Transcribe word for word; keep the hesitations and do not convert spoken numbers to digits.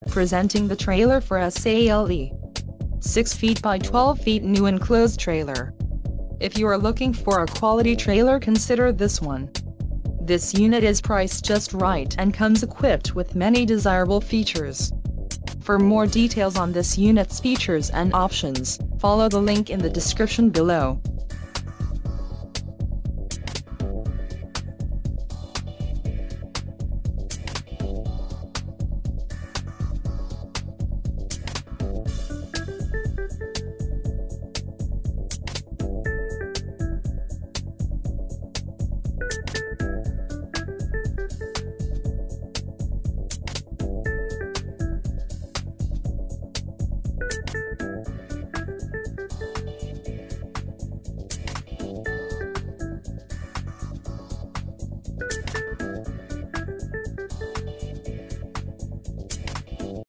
Presenting the trailer for sale. six feet by twelve feet new enclosed trailer. If you are looking for a quality trailer, consider this one. This unit is priced just right and comes equipped with many desirable features. For more details on this unit's features and options, follow the link in the description below.